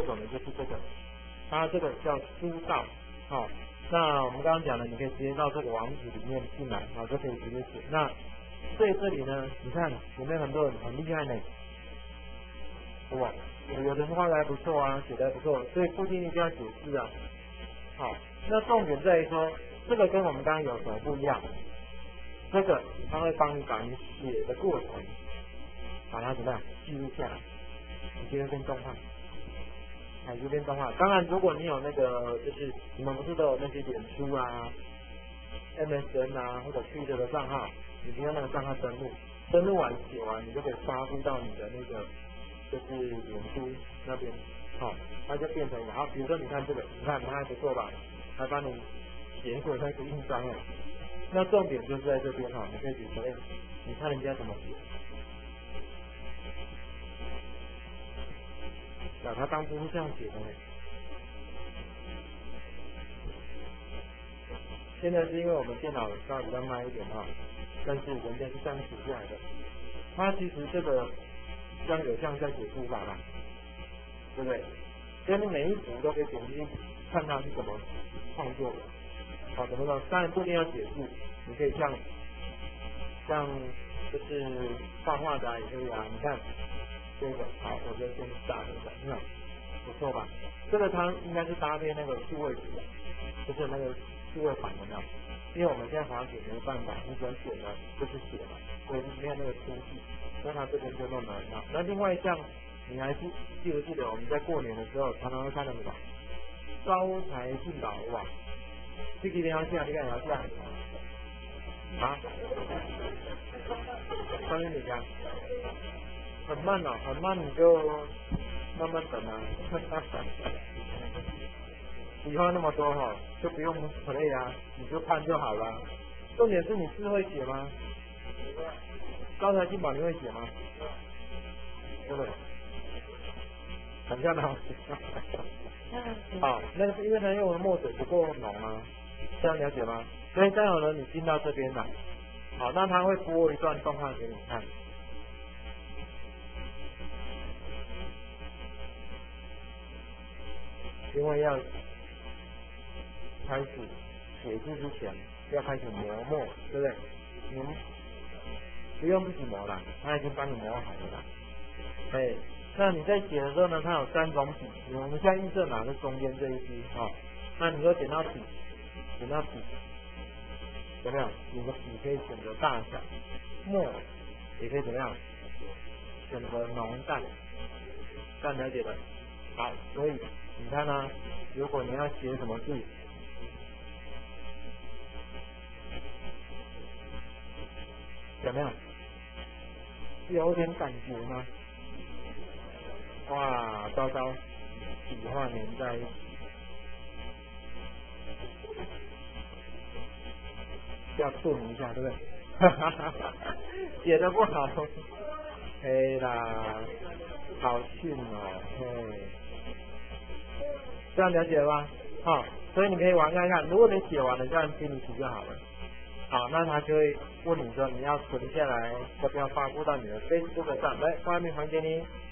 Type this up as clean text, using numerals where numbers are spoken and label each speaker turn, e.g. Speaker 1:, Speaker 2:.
Speaker 1: 这种的就是这个，它这个叫书道，好，那我们刚刚讲了，你可以直接到这个网址里面进来，好，就可以直接写。那对这里呢，你看有没有很多人很厉害呢？哇，有的画的还不错啊，写的还不错，所以不一定一定要解释啊。好，那重点在于说，这个跟我们刚刚有什么不一样？这个它会帮你把你写的过程，把它怎么样记录下来，你就会变动画。就变动画。当然，如果你有那个，就是你们不是都有那些脸书啊、MSN 啊或者 Twitter 的账号，你就用那个账号登录完写完，你就可以发布到你的那个就是脸书那边，好，它就变成好，比如说你看这个，你看它还不错吧？还帮你写过那个印章哎。那重点就是在这边哈，你可以举手，你看人家怎么写。他当初是这样写的呢。现在是因为我们电脑稍微比较慢一点哈，但是人家是这样写下来的。它其实这个像有像在写书法啦，对不对？所以你每一幅都可以点进去看它是怎么创作的。好，怎么说？当然不一定要写字，你可以像就是画画的也可以啊。你看这个，好，我就先打一下，你看不错吧？这个它应该是搭配那个数位纸的，就是那个数位版的那种。因为我们现在滑雪没办法，你只能写了就是写了，所以没有那个粗细，那它这边就弄得很好。那另外像你还记不记得我们在过年的时候常常会看到什么招财进宝哇？这个一定要下，这个也要下啊？关于你家很慢哦，很慢，你就慢慢等啊。以后那么多哈，就不用 play 啊，你就看就好了。重点是你字会写吗？招财进宝你会写吗？对不对？很像的。好，那个是因为它用的墨水不够浓啊，这样了解吗？所以待会呢，你进到这边来，好，那它会播一段动画给你看。因为要开始写字之前，要开始磨墨，对不对？你们不用自己磨了，它已经帮你磨好了啦。哎，那你在写的时候呢，它有3种笔，我们现在预设哪是中间这一支啊？那你就点到笔，有没有？你的笔可以选择大小，墨也可以怎么样？选择浓淡，这样了解的。好，所以你看呢、如果你要写什么字，有没有？有点感觉吗？哇，糟糕，笔画粘在一起，要顿一下，对不对？写的不好，嘿啦，好逊哦，嘿，这样了解了吗？好，所以你可以玩看看，如果你写完了，这样 finish 就好了。好，那他就会问你说你要存下来，要不要发布到你的 Facebook 上？来，画面还给你。